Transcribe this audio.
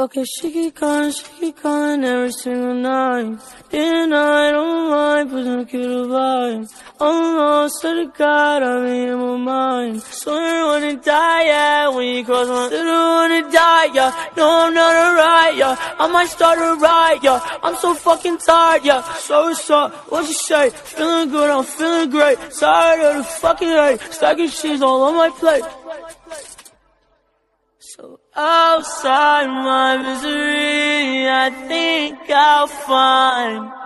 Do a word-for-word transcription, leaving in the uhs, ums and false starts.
Okay, she keep calling, she keep calling every single night. And I don't mind putting a cute vibe. Oh no, swear to God, I'm in my mind. So you wanna die, yeah, when you cross my little wanna die, yeah. No, I'm not alright, yeah. I might start a riot, yeah. I'm so fucking tired, yeah. So what's up? What you say? Feeling good, I'm feeling great. Tired of the fucking hate. Stacking shit all on my plate. So outside my misery, I think I'll find